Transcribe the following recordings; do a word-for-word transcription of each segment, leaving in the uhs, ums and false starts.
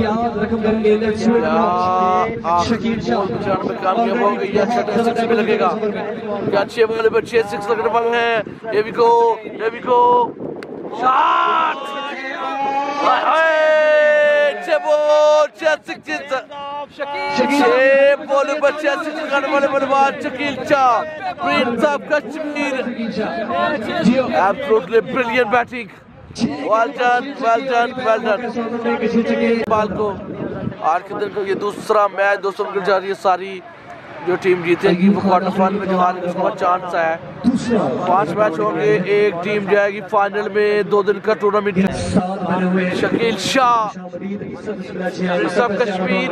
याद रकम करेंगे let's do it Shakeel Shah में कामयाब हो गई या छठे सिक्स में लगेगा क्या छह वाले पे छह सिक्स लगने वाले हैं ये भी को ये भी को शॉट हाय हाय छह बॉल छह सिक्स छह बॉल पे छह सिक्स करने वाले बल्लेबाज Shakeel Shah prince of Kashmir absolutely brilliant batting well done well done well done ball को आज के दिन का ये दूसरा मैच दोस्तों निकल जा रही है सारी जो टीम जीतेगी वो क्वार्टर फाइनल में जवान का चांस है पांच मैच होंगे एक टीम जाएगी फाइनल में दो दिन का टूर्नामेंट शकील शाह सब कश्मीर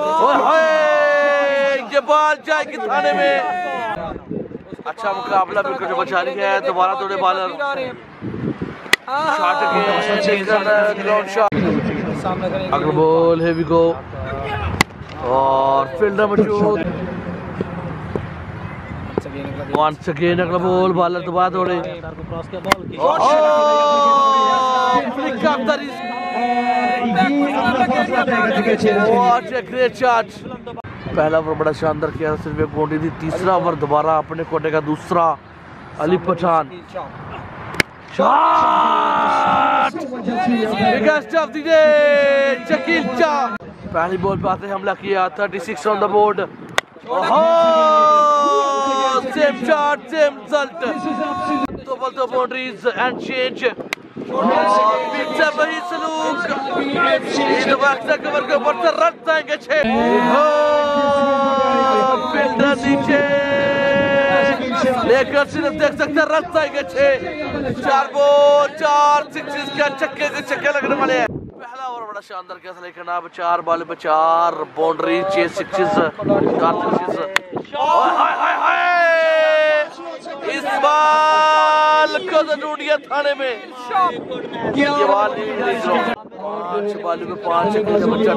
ये बॉल जाएगी थाने में अच्छा मुकाबला बिल्कुल जो बचा रही है दोबारा दौड़े बॉलर शॉट ग्राउंड शॉट अगर बॉल है वी गो और फील्डर मौजूद वंस अगेन अगला बॉल बॉलर दोबारा दौड़े flick off the risk what a great shot पहला ओवर बड़ा शानदार किया सिर्फ एक गोटी थी तीसरा ओवर दोबारा अपने कोटे का दूसरा Ali Pathan shot biggest of the day Shakeel Shah पहली बॉल पे आते हमला किया छत्तीस on the board same shot same result double the boundaries end change फिर से वही सलूक इस वक्त कवर के ऊपर से रन जाएंगे छह फील्डर नीचे लेकर सिर्फ देख सकते हैं रन जाएंगे छह चार बॉल चार सिक्सेस के छक्के के छक्के लगने वाले हैं पहला ओवर बड़ा शानदार कैसा लेकिन अब चार बॉल पे चार बाउंड्री छह सिक्सेस चार सिक्सेस हाय हाय हाय इस बाल को ढूंढ गया थाने में ये बॉल पांच बॉल में पांच छक्के से बचा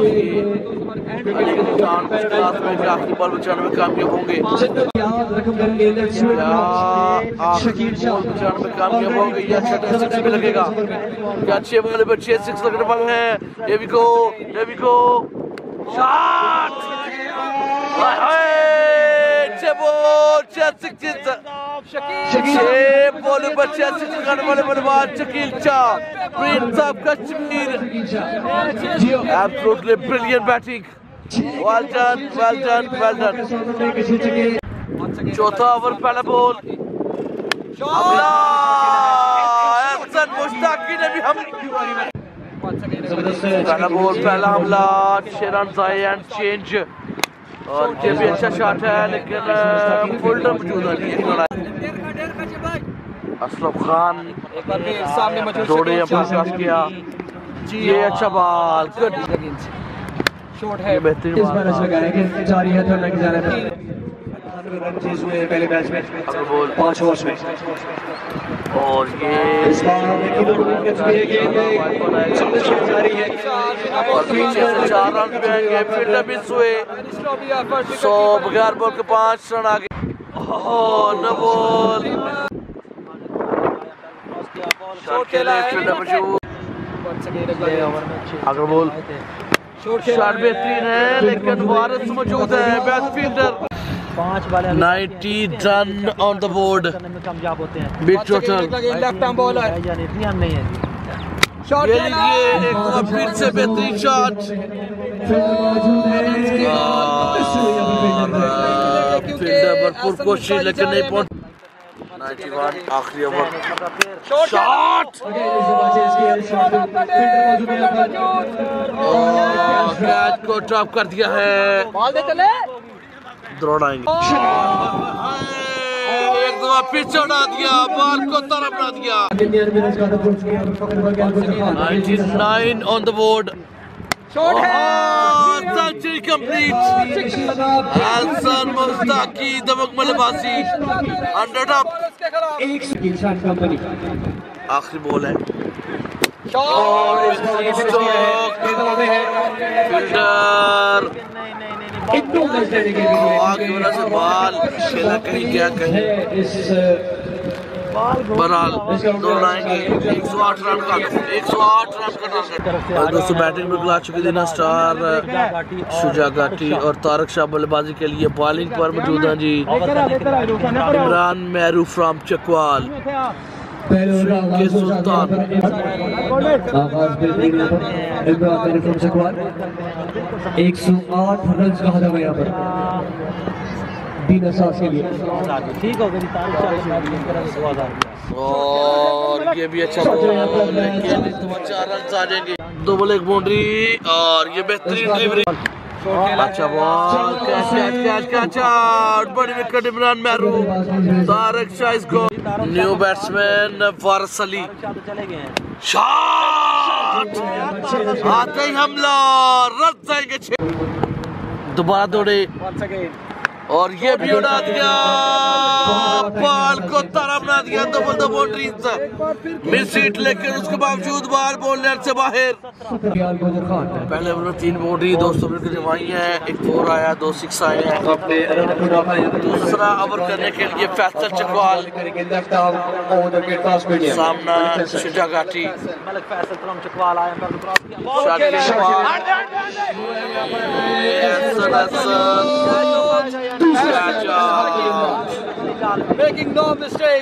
आखिरी बॉल बचाने में कामयाब होंगे याद रकम करेंगे let's do it Shakeel Shah में कामयाब होंगे या छठे सिक्स में लगेगा क्या छह वाले पे छह सिक्स लगने वाले हैं ये भी को ये भी को शॉट हाय हाय छह बॉल छह सिक्स छह बॉल पे छह सिक्स करने वाले बल्लेबाज Shakeel Shah prince of Kashmir absolutely brilliant batting well done well done well done चौथा ओवर पहला बॉल हमला एहसन मुश्ताकी ने भी हम पहला बॉल पहला हमला छह रन आए एंड चेंज और ये भी अच्छा शॉट है लेकिन फील्डर मौजूद नहीं है असलम खान एक बार फिर सामने मौजूद दौड़े अपना पास किया ये अच्छा बॉल गुड शॉट है बेहतरीन इस बार लगाएंगे जारी है तो लग जाने पर रन चेज हुए पहले मैच में बॉल पांच ओवर्स में और ये इस बार लेकिन ये गेंद जारी है और पीछे से चार रन पे आएंगे फील्डर मिस हुए सौ बगैर बॉल के पांच रन आ गए ओह नो बॉल शॉट खेला फील्डर मौजूद अगर बॉल शॉट बेहतरीन है लेकिन वारिस मौजूद है बेस्ट फील्डर पांच वाले नब्बे रन ऑन द बोर्ड कामयाब होते हैं big total left arm bowler यानी ध्यान नहीं है शॉट ये लीजिए एक बार फिर से बेहतरीन शॉट फील्डर भरपूर कोशिश लेकिन नहीं पहुंच इक्यानवे आखिरी ओवर शॉट कैच को ड्रॉप कर दिया है बॉल दे चले दौड़ाएंगे एक दो फिर से उड़ा दिया बॉल को तरफ उड़ा दिया निन्यानवे ऑन द बोर्ड शॉट है सेंचुरी कंप्लीट एहसन मुश्ताकी दमक मलबासी हंड्रेड अप एक किसान कंपनी आखिरी बॉल है फील्डर एकदम नजदीक आगे वाला से बॉल खेला कहीं क्या कहीं इस बहरहाल दौड़ आएंगे एक सौ आठ रन का एक सौ आठ रन का टारगेट। और दोस्तों बैटिंग में खिला चुके दिना स्टार शुजा घाटी और तारक शाह बल्लेबाजी के लिए बॉलिंग पर मौजूद हैं जी। इमरान मेहरू फ्रॉम चकवाल के सुल्तान। एक सौ आठ रन का हदफ है यहाँ पर तीन असास के लिए। ठीक हो गई और ये भी अच्छा बॉल लेकिन चार रन आ जाएंगे। दो बॉल एक बाउंड्री और ये बेहतरीन डिलीवरी। अच्छा ball catch catch catch catch out. बड़ी विकेट इमरान मेहरू तारक शाह इसको। New batsman Waris Ali shot आते ही हमला रन जाएंगे छह। दोबारा दौड़े और ये भी उड़ा दिया बॉल को तारा बना दिया। Double the boundary miss hit लेकिन उसके बावजूद बॉल बॉलर से बाहर। पहले उन्होंने तीन बाउंड्री दो सौ मिनट जमाई है। एक फोर आया दो सिक्स आए हैं। दूसरा ओवर करने के लिए फैसल चकवाल सामना शुजा घाटी Making no mistake.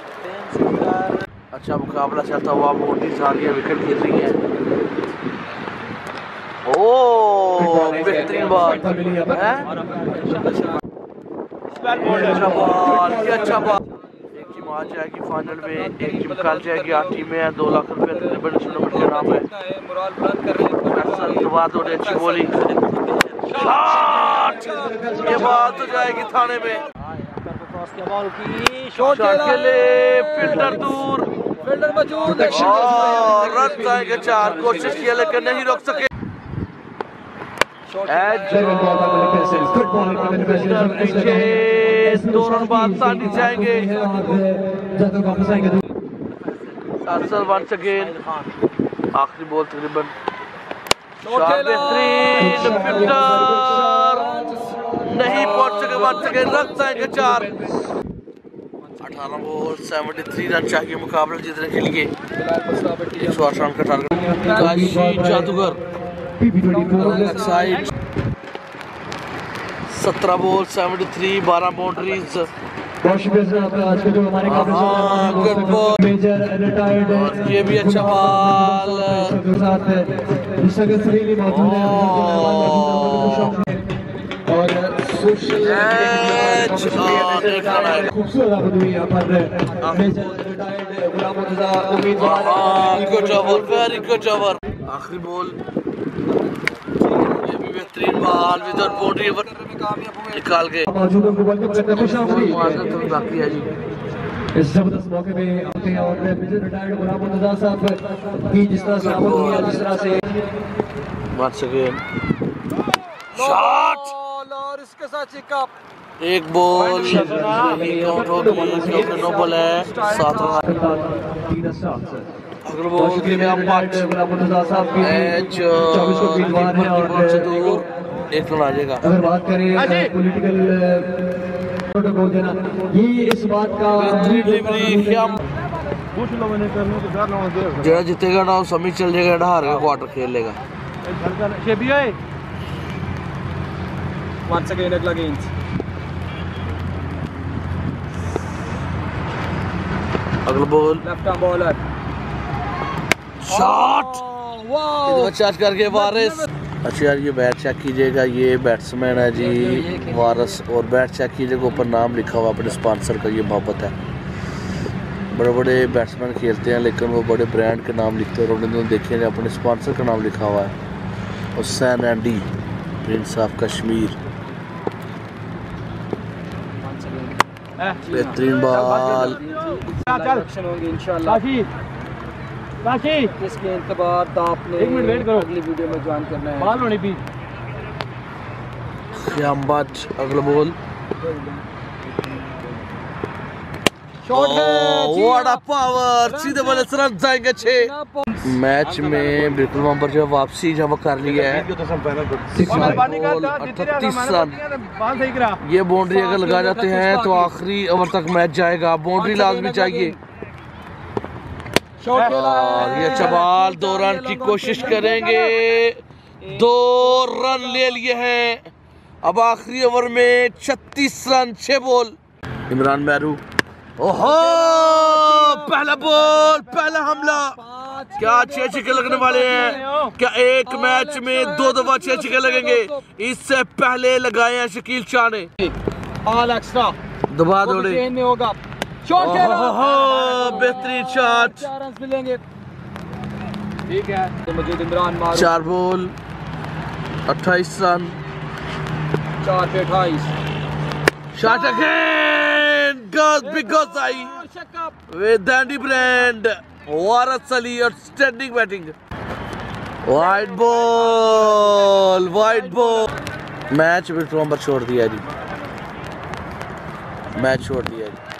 अच्छा मुकाबला चलता हुआ मोटी सारियां विकेट गिर रही है। ओ बेहतरीन बॉल है। अच्छा बॉल क्या अच्छा बॉल। एक टीम आ जाएगी फाइनल में एक टीम कल जाएगी आठ टीमें हैं। दो लाख रुपए तकरीबन टूर्नामेंट के नाम है। अच्छी बोली ये बात हो जाएगी थाने में। शॉट के लिए फील्डर दूर फील्डर मौजूद। रन जाएंगे चार। कोशिश किया लेकिन नहीं रोक सके। दो रन बाद तानी जाएंगे। वंस अगेन आखिरी बॉल तकरीबन बेहतरीन फील्डर नहीं पहुंच सके। वन सके रन जाएंगे चार। अठारह बॉल सेवेंटी थ्री रन चाहिए मुकाबला जीतने के लिए। एक सौ आठ रन का टारगेट। काशी जादूगर सत्रह बॉल सेवेंटी थ्री बारह बाउंड्रीज। ये भी अच्छा बॉल आखिरी बॉल। ये भी बेहतरीन बॉल विदाउट बाउंड्री निकाल के बाकी है जी। इस जबरदस्त मौके पे आते हैं और रिटायर्ड गुलाम रजा साहब की जिस तरह से जिस तरह से वंस अगेन शॉट और इसके साथ चिकअप। एक बॉल काउंट होगी क्योंकि नो बॉल है। सात रन। अगला बॉल के लिए हम पांच मैच से दूर एक रन आ जाएगा। अगर बात करें पॉलिटिकल को देना ये इस बात का जरा जीतेगा ना समी चल जाएगा हार का क्वार्टर खेल लेगा। Once again अगला गेंद। अगला ball left arm bowler shot wow charge करके वारिस। अच्छा यार ये बैट चेक कीजिएगा। ये बैट्समैन है जी वारिस और बैट चेक कीजिएगा ऊपर नाम लिखा हुआ अपने स्पॉन्सर का। ये मोहब्बत है। बड़े बड़े बैट्समैन खेलते हैं लेकिन वो बड़े ब्रांड के नाम लिखते हैं और उन्होंने देखे अपने स्पॉन्सर का नाम लिखा हुआ है। Hussain Andi prince of Kashmir. बेहतरीन बॉल होंगे इंशाल्लाह। इसके इंतबार आपने अगली वीडियो में ज्वाइन करना है। बॉल होनी भी अगला बॉल व्हाट पावर, सीधे बोले रन जाएंगे छह। मैच में बिल्कुल वहां पर जो वापसी जब कर लिया है अठतीस रन। ये बाउंड्री अगर लगा जाते हैं तो आखिरी ओवर तक मैच जाएगा। बाउंड्री लाजमी चाहिए। और ये चबाल दो रन की कोशिश करेंगे, दो रन ले लिए हैं। अब आखिरी ओवर में छत्तीस रन, छह बॉल। इमरान मैरू, ओहो पहला बॉल, पहला हमला। क्या छह छक्के लगने वाले हैं? क्या एक मैच में दो दफा छह छक्के लगेंगे? इससे पहले लगाए हैं शकील शाह ने। ऑल एक्स्ट्रा दबा दौड़े होगा। शॉट बेहतरीन शॉट, चार रन मिलेंगे। ठीक है, तो मजीद इमरान मारूफ चार बॉल अट्ठाईस रन, चार पे अट्ठाईस। Shot again, goes big goes high with Dandy Brand, Waris Ali outstanding batting, wide ball, wide ball। Match wicket पर छोड़ दिया जी, मैच छोड़ दिया जी।